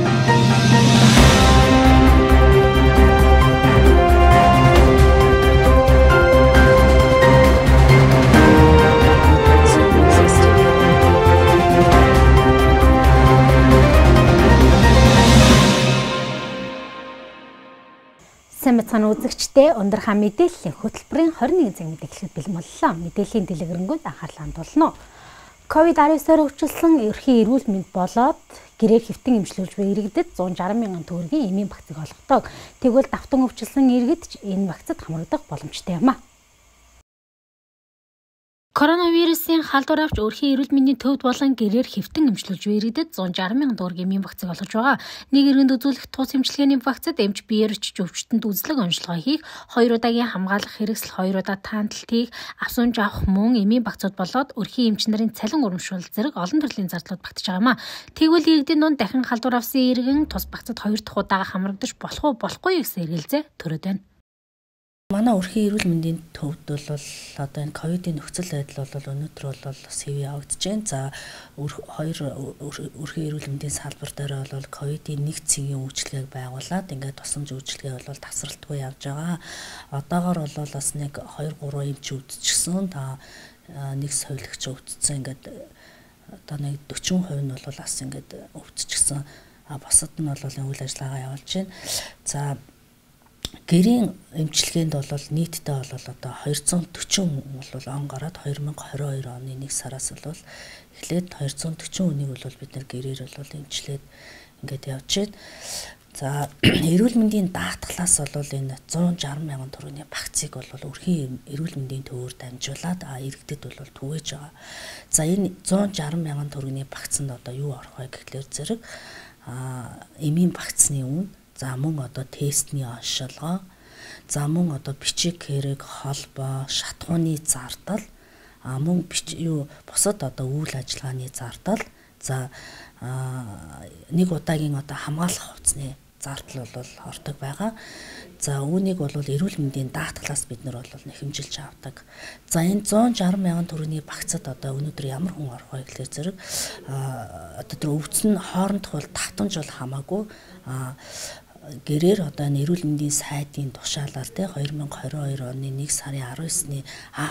Сайн үзэгчдээ Ундрахаа мэдээллийн хөтөлбөрийн 21 цаг мэдээлэлд бэлэн боллоо. Мэдээллийн дэлгэрэнгүй анхаарлаа хандуулна. COVID-19-оор өвчлсөн эрхийн эрүүл мэнд болоод гэрээр хэвтэн эмчилүүлж буй иргэдэд 160 мянган төгрөгийн эмийн вакцыг олгодог. Тэгвэл давтан өвчлсөн иргэд ч энэ вакцид хамрагдах боломжтой юм а. Коронавирусын халдвар авч өрхийн эрүүл мэндийн төвд болон гэрээр хэвтэн эмчилүүлж буй иргэдэд 160 мянган төгрөгийн эмийн вакцыг олгож байгаа. Нэг иргэнд үзүүлэх тус эмчилгээний вакцид эмч биеэр очиж өвчтөнд үзлэг онцлогоо хийх, 2 удаагийн хамгаалах хэрэгсэл, 2 удаа таанталт хийх, авсунж авах мөн эмийн вакцууд болоод өрхийн эмч нарын цалин урамшуул зэрэг олон төрлийн зардлууд багтаж байгаа юм а. Тэгвэл иргэдийн дунд дахин халдвар авсан иргэн тус вакцид 2 дахь удаага хамрагдаж болох уу, болохгүй гэсэн эргэлзээ төрөөд байна. Манай өрхийн эрүүл мэндийн төвд бол одоо энэ ковидын нөхцөл байдал бол өнөөдөр бол бас хэвээ явагдаж байна. За өрхийн эрүүл мэндийн салбар дээр бол ковидын нэг цэгийн үйлчилгээг байгуулад ингээд тусламж үйлчилгээ бол тасралтгүй явж байгаа. Одоогоор бол бас нэг 2-3 эмч өвдчихсэн. Нэг соёлогч өвдсөн. Ингээд одоо нэг 40% нь бол бас ингээд өвдчихсэн. Бусад нь бол үйл ажиллагаа явуулж байна. За гэрийн эмчилгээнд бол нийтдээ бол одоо 240 бол он гараад 2022 оны 1 сараас бол эхлээд 240 хүнийг бол бид нар гэрээр бол эмчлээд ингээд явж байна. За эрүүл мэндийн даатгалаас бол энэ 160 мянган төгрөгийн вакцыг бол өрхийн эрүүл мэндийн төвөөр дамжуулаад иргэдэд бол түгээж байгаа. За энэ 160 мянган төгрөгийн вакцинд одоо юу орох вэ гэхлээр зэрэг эмийн вакцины үн, за мөн одоо тестний оншилгоо, за мөн одоо бичиг хэрэг, холбоо, шатхууны зардал, мөн бусад одоо үйл ажиллагааны зардал, за нэг удаагийн одоо хамгаалах хувцсны зардал бол ордог байгаа. За үүнийг бол эрүүл мэндийн даатгалаас бид нар бол нэхэмжилж авдаг. За энэ 160 мянган төгрөгийн вакцид одоо өнөөдөр ямар хүн орох вэ гэхлээр зэрэг одоо тэр өвдсөн хоорондох бол татамж бол хамаагүй гэрээр одоо эрүүл мэндийн сайдын тушаалаар 2022 оны 1 сарын 19-ны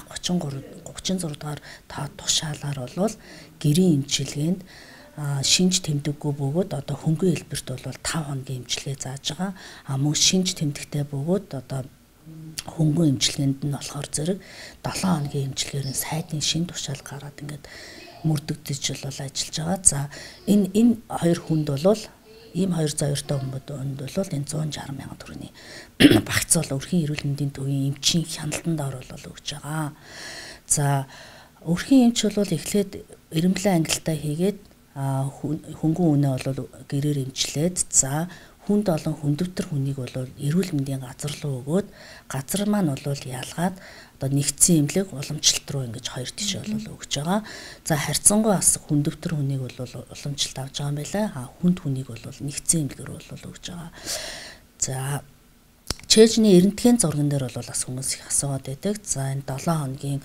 А33 дугаар тушаалаар бол гэрийн эмчилгээнд шинж тэмдэггүй бөгөөд одоо хөнгөн хэлбэрт бол 5 хоногийн эмчилгээ зааж байгаа. Мөн шинж тэмдэгтэй бөгөөд одоо хөнгөн эмчилгээнд нь болохоор зэрэг 7 хоногийн эмчилгээний сайдын шин тушаал гараад ингээд мөрдөгдөж бол ажиллаж байгаа. За энэ хоёр хүнд бол ийм хоёр зоёртой хүмүүд бол энэ 160 мянган төгрөгийн вакц бол өрхийн эрүүл мэндийн төвийн эмчийн хяналтанд бол өгж байгаа. За өрхийн эмч бол эхлээд эренбэлэн ангилалтаа хийгээд хөнгөн үнэ бол гэрээр эмчлээд, за хүнд олон хүндөвтөр хүнийг бол эрүүл мэндийн газар руу өгөөд газар маань бол ялгаад одоо нэгдсэн эмнэлэг уламжлалт руу ингэж хоёр тишээ бол өгж байгаа. За харьцангуй бас хүндөвтөр хүнийг бол уламжлалт авч байгаа юм байна. Хүнд хүнийг бол нэгдсэн эмнэлгээр бол өгж байгаа. За чэйжний эрентгийн зурган дээр бол бас хүмүүс их асууад байдаг. За энэ 7 хоногийн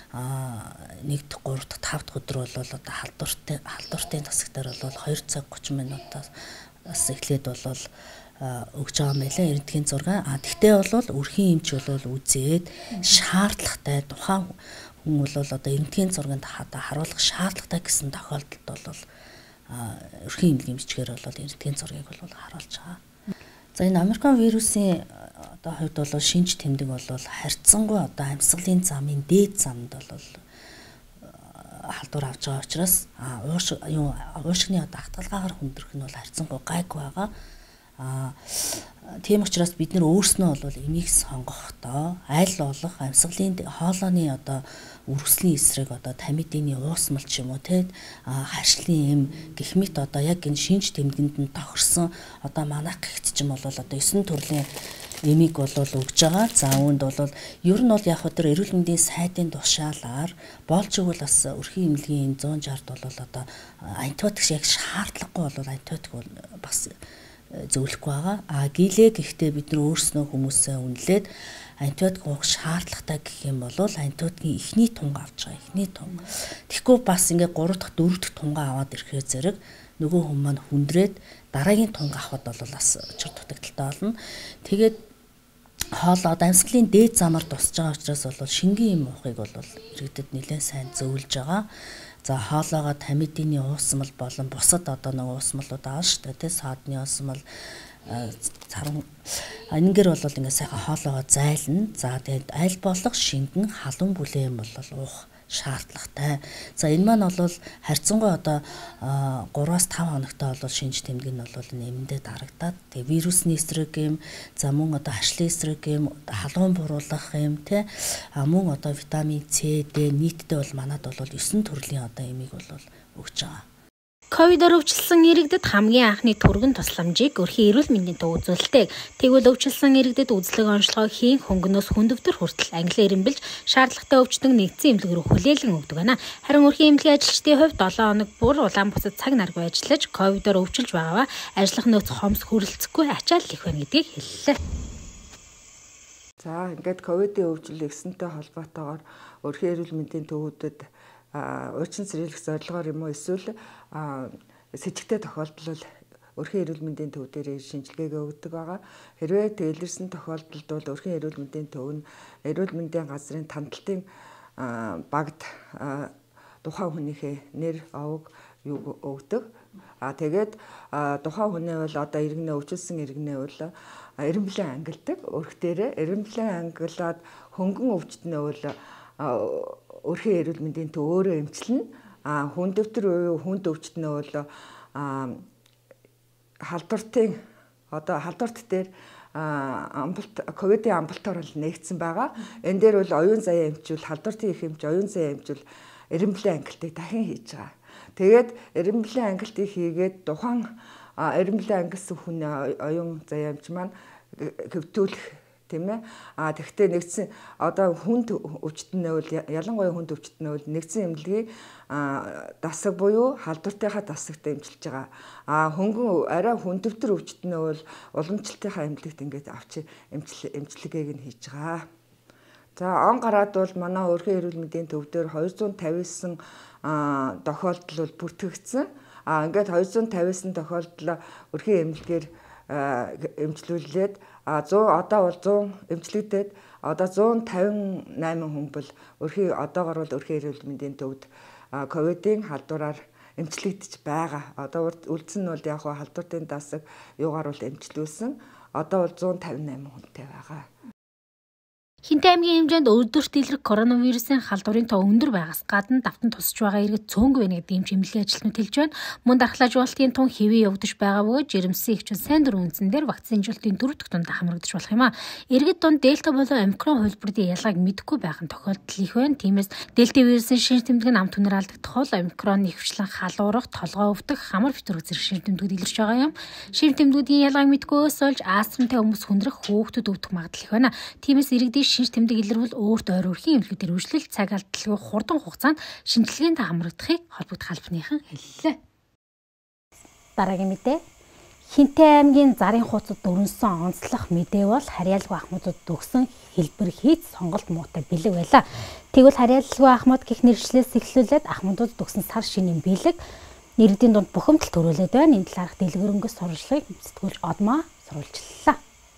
1-р, 3-р, 5-р өдөр бол одоо халдвартын тасаг дээр бол 2 цаг 30 минутаас эхлээд бол өгж байгаа юм байлаа эрентгийн зураг. Тэгтээ бол өрхийн эмч бол үзээд шаардлагатай тухайн хүн бол одоо эрентгийн зурганд харуулах шаардлагатай гэсэн тохиолдолд бол өрхийн эмчгээр бол эрентгийн зургийг бол харуулж байгаа. За энэ Американ вирусын одоо хувьд бол шинж тэмдэг бол харьцангуй одоо амьсгалын замын дээд замд бол халдвар авч байгаа учраас уушгины одоо хатгалгаагаар хүндрэх нь бол харьцангуй гайг байгаа. Тийм учраас бид нэр өөрснөө бол энийг сонгохдоо аль болох амьсгалын хоолойны одоо үргэслийн эсрэг одоо тамидины уусмал ч юм уу харшлын эм гэх мэт одоо яг энэ шинж тэмдэгэнд нь тохирсон одоо манайх гихт ч юм бол одоо 9 төрлийн эмийг бол өгж байгаа. За үүнд бол ер нь бол яг өдөр эрүүл мэндийн сайдын тушаалаар болж игэл бас өрхийн эмнэлгийн 160-д бол одоо антибиотик яг шаардлагагүй бол антибиотик бол бас зөвлөхгүй байгаа. Гилээ гэхдээ бид нар өөрснөө хүмүүсээ үнэлээд антибиотик уух шаардлагатай гэх юм бол антибиотикийн эхний тунга авч байгаа. Эхний тунга. Тэгэхгүй бас ингээд 3 дахь 4 дахь тунга аваад ирэхээр зэрэг нөгөө хүн маань хүндрээд дараагийн тунг авахд бол бас учир дутагдaltaй болно. Тэгээд хоолоо амьсгалын дээд замаар тусч байгаа учраас бол шингийн юм уухыг бол иргэдэд нэлээд сайн зөвлөж байгаа. За хоолоогоо тамидины уусмал болон бусад одоо нэг уусмалууд аа шүү дээ. Саадны уусмал царан энэгээр бол ингээд сайхан хоолоогоо зайлна. За тэгээд аль болох шингэн халуун бүлээн бол уух шаардлагатай. За энэ маань бол харьцангуй одоо 3-5 хоногтой бол шинж тэмдэг нь бол нэмэндээ дарагдаад тэгээ вирусны эсрэг юм, за мөн одоо хашлын эсрэг юм, халуун буруулах юм тий мөн одоо витамин С, Д нийтдээ бол манад бол 9 төрлийн одоо эмийг бол өгч байгаа. Ковидоор өвчлсөн иргэдэд хамгийн анхны түргэн тусламжийг өрхийн эрүүл мэндийн төв үзүүлдэг. Тэгвэл өвчлсөн иргэдэд үзлэг онцлогоо хийн хөнгөнөөс хүндөвдөр хүртэл англиар эмбэлж шаардлагатай өвчтөн нэгдсэн эмнэлэг рүү хүлээлгэн өгдөг байна. Харин өрхийн эмнэлгийн ажилчдын хувьд 7 хоног бүр Улаанбаатарт цаг наргүй ажиллаж ковидоор өвчлж байгаагаа ажиллах нөөц хомс хүрэлцэхгүй ачаал их байна гэдгийг хэллээ. За ингээд ковидын өвчлөл ихсэнтэй холбоотойгоор өрхийн эрүүл мэндийн төвүүдэд урьдчилан цэцэрлэх зорилгоор юм уу эсвэл сэжигтэй тохиолдол өрхийн эрүүл мэндийн төв дээр шинжилгээгээ өгдөг байгаа. Хэрвээ тэлэрсэн тохиолдолд бол өрхийн эрүүл мэндийн төв нь эрүүл мэндийн газрын тандалтын багт тухайн хүнийхээ нэр, овог юу өгдөг. Тэгээд тухайн хүний бол одоо иргэнэ өвчлсөн иргэнэ бол эренбэлэн ангилдаг. Өрх дээрээ эренбэлэн ангилаад хөнгөн өвчтнээ бол өрхийн эрүүл мэндийн төв өөрөө эмчилнэ. Хүндөвтөр буюу хүнд өвчтнээ бол халдвартын одоо халдварт дээр ковидын амбулатор бол нэгдсэн байгаа. Энэ дээр бол оюун заяа эмчүүл, халдвартын их эмч, оюун заяа эмчүүл эренбэлэн ангилтыг дахин хийж байгаа. Тэгээд эренбэлэн ангилтыг хийгээд тухайн эренбэлэн ангилсан хүний оюун заяа эмч маань хэвтүүлэх тийм ээ. Тэгвэл нэгдсэн одоо хүнд өвчтнээ бол ялангуяа хүнд өвчтнээ бол нэгдсэн эмнэлгийн дасаг буюу халдвартынхаа дасагт эмчилж байгаа. Хөнгөн арай хүндөвтөр өвчтнээ бол уламжлалтынхаа эмнэлэгт ингээд авч эмчилгээг нь хийж байгаа. За он гараад бол манай өрхийн эрүүл мэндийн төв дээр 259 тохиолдол бол бүртгэгдсэн. Ингээд 259 тохиолдол өрхийн эмнэлгээр эмчлүүлээд 100 одоо бол 100 эмчлэгдээд одоо 158 хүн бол өрхийн одоогор бол өрхийн эрүүл мэндийн төвд ковидын халдвараар эмчлэгдэж байгаа. Одоо үлдсэн нь бол яг халдвартын дасаг юугаар бол эмчлүүлсэн. Одоо бол 158 хүнтэй байгаа. Хинтэй аймгийн хэмжээнд өдөрт илрэх коронавирусын халдварын тоо өндөр байгаас гадна давтан тусч байгаа иргэд цөөнгүй байна гэдэг эмчилгээний ажилтнууд хэлж байна. Мөн дархлаажуулалтын тун хэвээ явагдаж байгаа бөгөөд жирэмсэн ихчүүд сайн дурын үндсэн дээр вакцинжуулалтын дөрөв дэх тунд хамрагдаж болох юм а. Иргэд донд дельта болон омикрон хувилбарын ялгааг мэдэхгүй байх нь тохиолдол их байна. Тиймээс дельта вирусын шинж тэмдэг нь ам түнээр алдагдах бол омикрон нэвчлэн халуурах, толгой өвдөх, хамар битүүрэг зэрэг шинж тэмдгүүд илэрч байгаа юм. Шинж тэмдгүүдийн ялгааг мэдэхгүйс болж астмтай хүмүүс хүндрэх, хөөгтөд өвдөх магадлал их байна. Тиймээс иргэдийн шинж тэмдэг илэрвэл өөрт ойр өрхийн эмнэлгүүдээр үргэлжлэл цаг алдалгүй хурдан хугацаанд шинжилгээнд хамрагдахыг холбогдох албаныхан хэллээ. Дараагийн мэдээ. Хинтэй аймгийн зарын хуудсад дөрөнсөн онцлох мэдээ бол харьяалгүй ахмадууд төгсөн хэлбэр хийц сонголт муутай бэлэг байлаа. Тэгвэл харьяалгүй ахмад гэх нэршлээс эхлүүлээд ахмадууд төгсөн сар шинийн бэлэг нэрдийн дунд бухимдал төрүүлээд байна. Энэ талаарх дэлгэрэнгүй сурвалжлагыг сэтгүүлч Одмоо сурвалжллаа.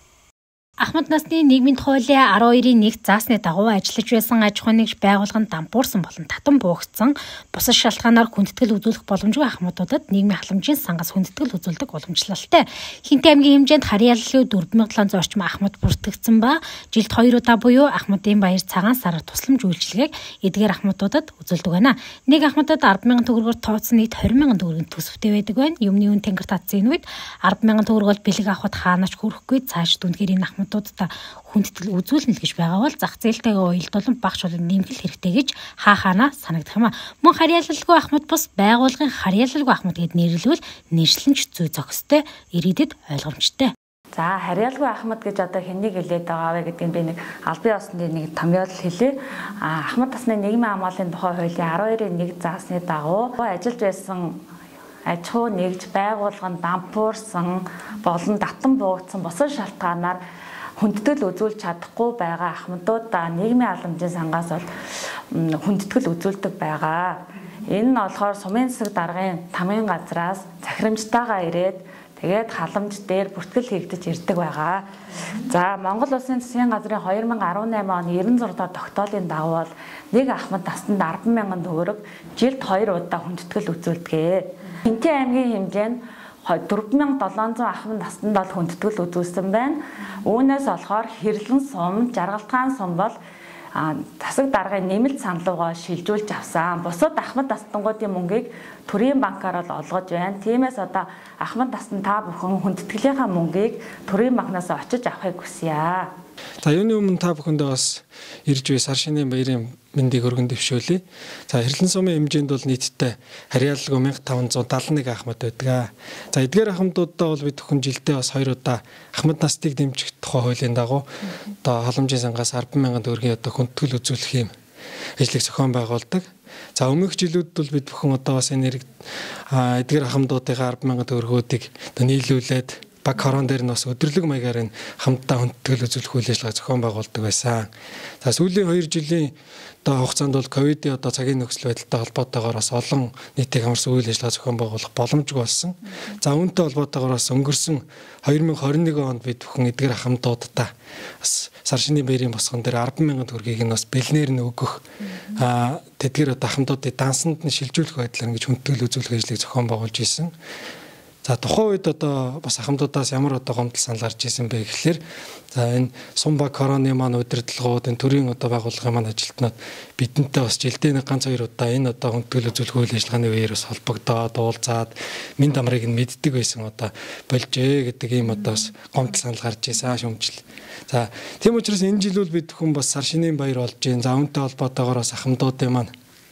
Ахмад насны нийгмийн хуулийн 12-ийн 1 заасны дагуу ажиллаж байсан аж ахуйн нэгж байгууллаганд дампуурсан болон татан буугдсан бусад шалтгаанаар хүндэтгэл үзүүлэх боломжгүй ахмадуудад нийгмийн халамжийн сангаас хүндэтгэл үзүүлдэг уламжлалтай. Хинтэй аймгийн хэмжээнд харьяаллын 4700 орчим ахмад бүртгэгдсэн ба жилд 2 удаа буюу Ахмадын баяр цагаан сараар тусламж үйлчилгээг эдгээр ахмадуудад үзүүлдэг байна. Нэг ахмадад 10,000 төгрөгөөр тооцсон нийт 20,000 төгрөгийн төсөвтэй байдаг байна. Юмны үн тэнгэр татсан энэ үед 10,000 төгрөгөөр бэлэг авахд хаанаач хүрэхгүй цааш дүнхээр энэ ахмадуудад хүндэтгэл үзүүлнэ гэж байгаа бол зах зээлтэйгээ уялдуулан багш болон нэмгэл хэрэгтэй гэж хаана санагдах юм а. Мөн харьяалалгүй ахмад бас байгууллагын харьяалалгүй ахмад гэд нэрлэвэл нэршлэнч зүй зохистой ирээдэд ойлгомжтой. За харьяалгүй ахмад гэж одоо хэнийг хэлээд байгаа вэ гэдгийг би нэг албан ёсны нэг томьёолол хэлье. Ахмад насны нийгмийн хамгааллын тухай хуулийн 12-ийн 1 заасны дагуу ажиллаж байсан аж ахуй нэгж байгууллаганд дампуурсан болон татан буугдсан бусад шалтгаанаар хүндэтгэл үзүүлж чадахгүй байгаа ахмадууд нийгмийн халамжийн сангаас бол хүндэтгэл үзүүлдэг байгаа. Энэ нь болохоор сумын засаг даргын тамгын газраас захирамжтайгаа ирээд тэгээд халамж дээр бүртгэл хийгдэж ирдэг байгаа. За Монгол Улсын засгийн газрын 2018 оны 96 дахь тогтоолын дагуу нэг ахмад насанд 10,000 төгрөг жилд 2 удаа хүндэтгэл үзүүлдэг. Хинтээ аймгийн хэмжээ нь 4700 ахмад насанд бол хүндэтгэл үзүүлсэн байна. Үүнээс болохоор хэрлэн сум, жаргалтгаан сум бол засаг даргын нэмэлт саналуугаа шилжүүлж авсан. Бусад ахмад настангуудын мөнгийг төрийн банкаар л олгож байна. Тиймээс одоо ахмад настан та бүхэн хүндэтгэлийнхаа мөнгийг төрийн банкнаас очиж авахыг хүсье. За юуны өмнө та бүхэндээ бас ирж буй сар шинийн баярын мэндийг өргөн дэвшүүлье. За хэрлэн сумын хэмжээнд бол нийтдээ харьяалалгүй 1571 ахмад байдаг. За эдгээр ахмадуудаа бол бид бүхэн жилдээ бас 2 удаа ахмад настыг дэмжих тухай хуулийн дагуу одоо халамжийн сангаас 10,000 төгрөгийн одоо хүндэтгэл үзүүлэх юм ажлыг зохион байгуулдаг. За өмнөх жилүүд бол бид бүхэн одоо бас энэ эдгээр ахмадуудын 10,000 төгрөгүүдийг одоо нийлүүлээд баг хорон дээр нь бас өдөрлөг маягаар энэ хамтдаа хүндэтгэл үзүүлэх үйл ажиллагаа зохион байгуулдаг байсан. За сүүлийн 2 жилийн одоо хугацаанд бол ковидын одоо цагийн нөхцөл байдалтай холбоотойгоор бас олон нийтийг хамарсан үйл ажиллагаа зохион байгуулах боломжгүй болсон. За үүнтэй холбоотойгоор бас өнгөрсөн 2021 онд бид бүхэн эдгээр хамтдуудаа бас сар шинийн баярын босгон дээр 10,000 төгрөгийг нь бас бэлнээр нь өгөх тэдгээр одоо хамтдуудын дансанд нь шилжүүлэх байдлаар ингэж хүндэтгэл үзүүлэх ажлыг зохион байгуулж исэн. За тухайн үед одоо бас ахмадуудаас ямар одоо гомдол санал гарч ирсэн бэ гэхлээр за энэ сум баг короны маань удирдлагууд энэ төрийн одоо байгууллагын маань ажилтнууд бидэнтэй бас жилдээ нэг ганц 2 удаа энэ одоо хүндэтгэл үзүүлэх үйл ажиллагааны үеэр бас холбогдоод уулзаад минь дамрыг нь мэддэг байсан одоо болжээ гэдэг ийм одоо бас гомдол санал гарч ирсэн шүмжил. За тийм учраас энэ жил бид хүн бас сар шинийн баяр болж байна. За үүнтэй холбоотойгоор бас ахмадуудын маань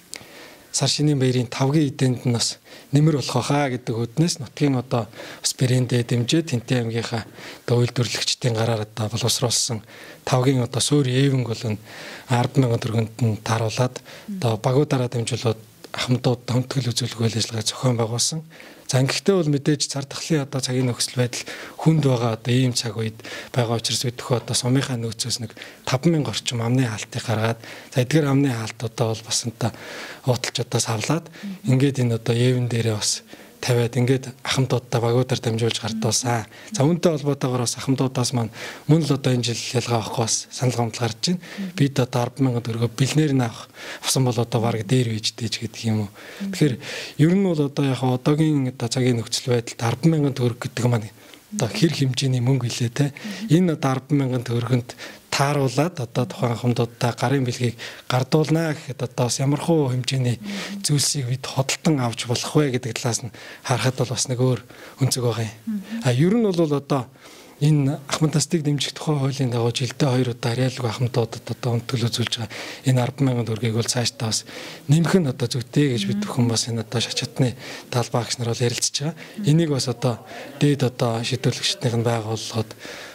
сар шинийн баярын 5-гийн эдэнд нь бас нэмэр болох хаа гэдэг үднээс нутгийн одоо бас брэндээ дэмжиж Тэнтэй аймгийнхаа одоо үйлдвэрлэгчдийн гараар одоо боловсруулсан 5-гийн одоо суур эвэнг бол 10,000 төгрөгөнд нь тааруулаад одоо багуудаараа дамжуулаад ахмадууд хүндэтгэл үзүүлэх үйл ажиллагаа зохион байгуулсан. За ингэхдээ бол мэдээж цар тахлын одоо цагийн нөхцөл байдал хүнд байгаа одоо ийм цаг үед байгаа учраас өдөхөө одоо сумынхаа нөөцөөс нэг 5,000 орчим амны хаалтыг гаргаад за эдгээр амны хаалтуудаа бол бас энэ уудалж одоо савлаад ингээд энэ одоо эвэн дээрээ бас тавиад ингээд ахмадуудаа багуудаар дамжуулж гартуулсан. За үүнтэй холбоотойгоор бас ахмадуудаас маань мөн л одоо энэ жил ялгаа авахгүй бас санал гомдол гарч байна. Бид одоо 10,000 төгрөгөөр бэлнээр нь авсан бол одоо бараг дээр үйждэж гэдэг юм уу. Тэгэхээр ер нь бол одоо яг одоогийн одоо цагийн нөхцөл байдалд 10,000 төгрөг гэдэг маань одоо хэр хэмжээний мөнгө илээ те. Энэ одоо 10,000 төгрөгөнд тааруулаад одоо тухайн ахмадуудаа гарын бэлгийг гардуулнаа гэхэд одоо бас ямархуу хэмжээний зүйлсийг бид хөдөлтөн авч болох вэ гэдэг талаас нь харахад бол бас нэг өөр өнцөг байгаа юм. Ер нь бол одоо энэ ахмад настыг дэмжих тухай хуулийн дагуу жилдээ 2 удаа харьяалалгүй ахмадуудад одоо хүндэтгэл үзүүлж байгаа энэ 10,000 төгрөгийг бол цаашдаа бас нэмэх нь одоо зүйтэй гэж бид бүхэн бас энэ одоо шачатны талбай багш нар бол ярилцж байгаа. Энийг бас одоо дээд одоо шийдвэрлэгчдийн байгууллагууд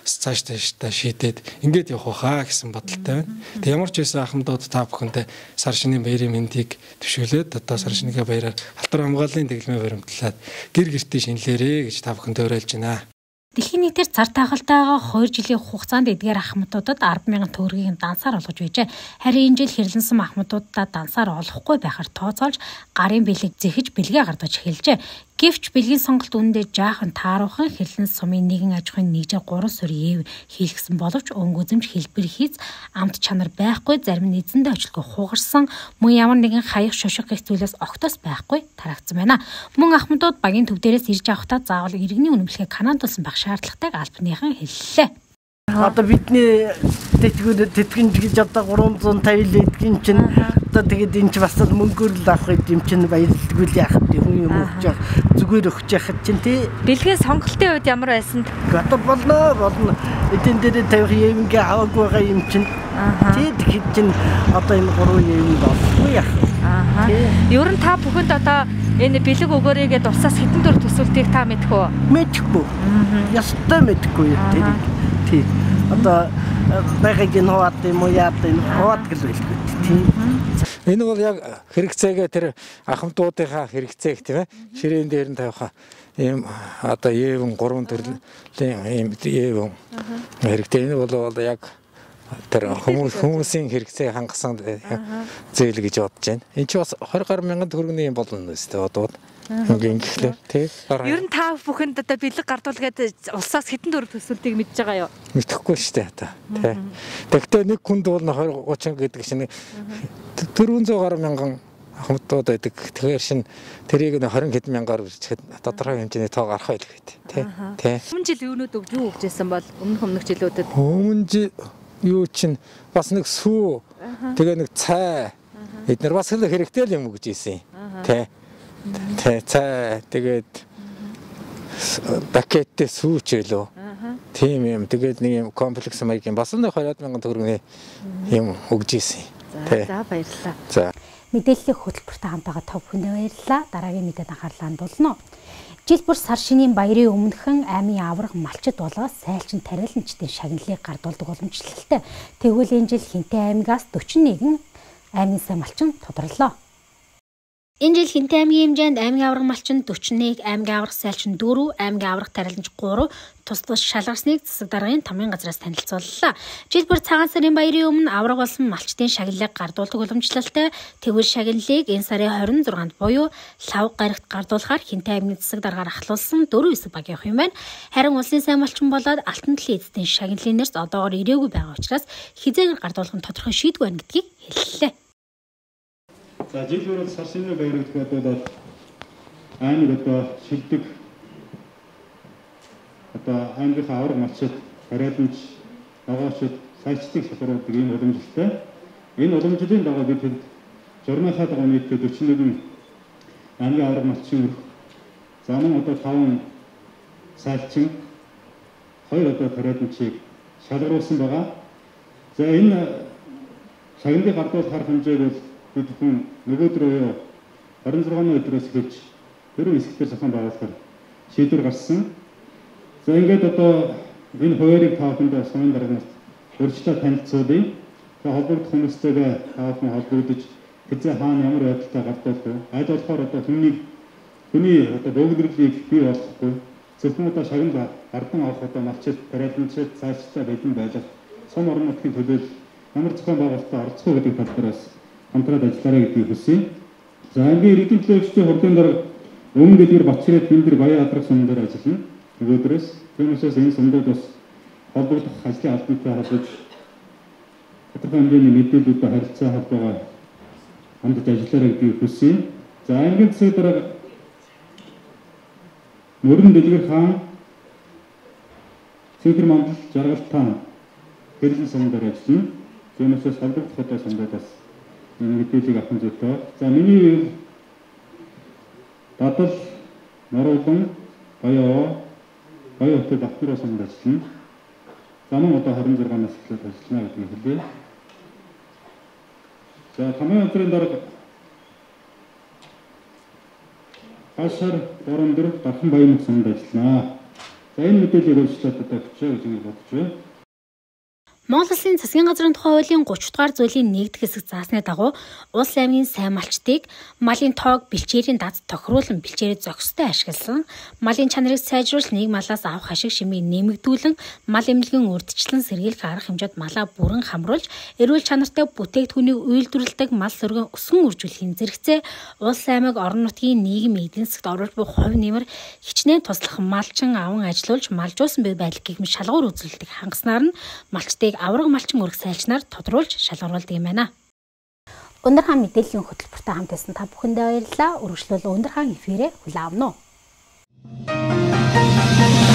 цаашдаа шийдээд ингээд явах хаа гэсэн бодолтой байна. Тэг ямар ч байсан ахмадууд та бүхэндээ сар шинийн баярын мэндийг төвшүүлээд одоо сар шинийхээ баяраар Алтар хамгааллын дэглэмээ баримтлаад гэр гэртээ шинэлээрэ гэж та бүхэнд уриалж байна. Дэлхийн нийтээр цар тахалтайгаа 2 жилийн хугацаанд эдгээр ахмадуудад 10,000 төгрөгийн дансаар олгож байжээ. Харин энэ жил хэрлэн сум ахмадуудаа дансаар олохгүй байхаар тооцоолж гарын бэлэг зэхэж бэлгээ гардаж эхэлжээ. Гэвч бэлгийн сонголт үүндээ жаахан тааруухан хэрлэн сумын нэгэн аж ахуйн нэгжээр 3 сарын хийлгсэн боловч өнгө үзэмж хэлбэр хийц амт чанар байхгүй, зарим нь эзэндээ очлгүй хугарсан, мөн ямар нэгэн хаях шоших гэх зүйлээс огтос байхгүй тарагдсан байна. Мөн ахмадууд багийн төв дээрээс ирж авахдаа заавал иргэний үнэмлэхээ канаадулсан байх шаардлагатайг албаныхан хэллээ. Одоо бидний тэтгэн гэж одоо 350 эдгийн чинь одоо тэгээд энэ ч бас мөнгөөр л авах юм чинь баярлалгүй яах вэ хүн юм өгч зүгээр өгч яхад чинь тий бэлгийн сонголтын үед ямар байсан? Одоо болно эдэн дээр тавих юм гээ аваагүй байгаа юм чинь тий тэгэхэд чинь одоо энэ 3 юм болохгүй яах. Ер нь та бүхэнд одоо энэ бэлэг өгөөрэй гэдээ усаас хэдэн төр төсөлтийг та мэдэх үү? Мэдхгүй. Ястаа мэдхгүй тэр. Тий. Одоо багийн хаваад юм уу яад энэ хаваад гэл байлгүй тий. Энэ бол яг хэрэгцээгээ тэр ахмадуудынхаа хэрэгцээг тийм ээ ширээн дээр нь тавиха ийм одоо эвэн 3 төрлийн ийм эвэн хэрэгтэй. Энэ бол яг Тэр хүмүүсийн хэрэгцээ хангасан зээл гэж бодож байна. Энд чинь бас 20 гаруй мянган төгрөгийн болно өстэй одоо. Ингэхлээр тий. Ер нь та бүхэнд одоо бэлэг гардуулгээд улсаас хэдэн төгрөг төсвөлтийг мэдж байгаа юу? Мэдэхгүй шүү дээ одоо. Тий. Тэгтээ нэг хүнд бол 20 30 гэдэг чинь 400 гаруй мянган ахмадууд байдаг. Тэгэхээр шин тэрийг 20 хэдэн мянгаар бичихэд тодорхой хэмжээний тоо гарах байл гэдэг. Тий. Өмнө жил юунууд юу өгчээсэн бол өмнөх жилүүдэд? Өмнө жил юу чинь бас нэг сүү тэгээ нэг цай эдгээр бас хэрэгтэй л юм өгч ийсэн. Тий. Цай тэгээд пакеттэй сүүч өлөө. Тийм юм. Тэгээд нэг юм комплекс маягийн бас нэг 20 мянган төгрөгийн юм өгж ийсэн. За баярлалаа. За. Мэдээллийн хөтөлбөртэй хамт байгаа та бүхэндээ баярлалаа. Дараагийн мэдээд анхаарлаа хандуулна. Жил бүр сар шинийн баярын өмнөхөн аймын авраг малчид болоо сайлчин тариаланчдын шагналыг гардуулдаг уламжлалтай. Тэгвэл энэ жил Хинтээ аймгаас 41 аймгийн сайн малчин тодорлоо. Энэ жил Хинтээ аймгийн хэмжээнд аймгийн авраг малчин 41, аймгийн авраг сайлчин 4, аймгийн авраг тариаланч 3 тус шалгарсныг засаг даргын тамгын газраас танилцууллаа. Жил бүр цагаан сарын баярын өмнө авраг болсон малчдын шагналыг гардуулдаг уламжлалтай. Тэгвэл шагналыг энэ сарын 26-нд буюу лав гарагт гардуулахаар Хинтээ аймгийн засаг даргаар ахлуулсан 4 хэсэг баг явах юм байна. Харин улсын сайн малчин болоод Алтан талын эзэдийн шагналын нэрс одоогоор ирээгүй байгаа учраас хизээгээр гардуулах нь тодорхой шийдвэр байна гэдгийг хэллээ. За жил бүр сар шинийн баяр гэдэг бол аймаг одоо шилдэг одоо аймгийн авраг малчид, тариаланч, ногоочид, сайлчдыг шалгаруулдаг ийм уламжлалтай. Энэ уламжлалын дагуу бид хэд журмынхаа дагуу нийтдээ 41 аймгийн авраг малчин өрх, за мөн одоо 5 сайлчин, 2 одоо тариаланчийг шалгаруулсан байгаа. За энэ шагналыг гардуулах арга хэмжээг бол бид хүн нөгөөдрөө 26 өдрөөс эхэлж 4 хэсгээр зохион байгуулахаар шийдвэр гаргасан. За ингээд одоо энэ хуваарийг та бүхэнд сумын даргаас урьдчилан танилцуулъя. За холбогдох хүмүүстэйгээ та бүхэн холбогдож хязгаар хаана ямар байдалтай гардуулах вэ? Аль болохоор одоо хүний одоо богинорлыг бий болгохгүй зөвхөн одоо шагнал гардан авах одоо малчид, тариаланчид, цаашдаа бэлэн байлах сум орон нутгийн төлөөлөл ямар зохион байгуулалтад оролцох гэдэг тал дээр бас хамтраад ажиллаарай гэдгийг хүсье. За аймгийн иргэдийн төлөөлөгчдийн хурлын дарга өмнө дэдгэр Батчирээд Бэлдэр Баян Адрах сумын дээр ажиллана. Нөгөөдрөөс түүнээс энэ сумдад бас холбогдох ажлын албантай холбож тодорхой хэмжээний мэдээлэлүүдтэй харилцаа холбоогоо хандаж ажиллаарай гэдгийг хүсье. За аймгийн засаг дарга Мөрөн Дэлгэр хаан Цэвэр Мандал Жаргалт таан Бэлэн сумын дээр ажиллана. Түүнээс холбогдох одоо сумдаас мэдээллийг авах зүйтэй. За миний Бадал Норолгон Баяо хотод Автор сумд ажиллана. За мөн одоо 26-наас эхлээд ажиллана гэдгийг хэлье. За тамийн газрын дарга Хашаар Борон Дархан Баян сумд ажиллана. За энэ мэдээллийг өөрчлөлт одоо өгчөө гэж бодож байна. Монгол Улсын засгийн газрын тухай хуулийн 30 дугаар зүйлийн 1-р хэсэг заасны дагуу улс аймгийн сайн малчдыг малын тоог бэлчээрийн дад тохируулан бэлчээрээ зохистой ашигласан, малын чанарыг сайжруулж нэг малаас авах ашиг шимийг нэмэгдүүлэн, мал эмнэлгийн урьдчилан сэргийлэх арга хэмжээд малаа бүрэн хамруулж, эрүүл чанартай бүтээгдэхүүнийг үйлдвэрлэдэг мал сөргөн өсгөн үржүүлэхийн зэрэгцээ улс аймаг орон нутгийн нийгмийн эдийн засагт оруулж буй хувь нэмэр хичнээн туслах малчин аван ажилуулж малжуулсан бай байдал гэгмит шалгуур үзүүлэлтийг хангаснаар нь малчдыг авраг малчин өрг сайлчнаар тодруулж шалгаруулдаг юм байна. Өндөр хаан мэдээллийн хөтөлбөртэй хамт байсан та бүхэндээ баярлалаа. Үргэлжлүүл өндөр хаан эфирээ хүлээн авна уу.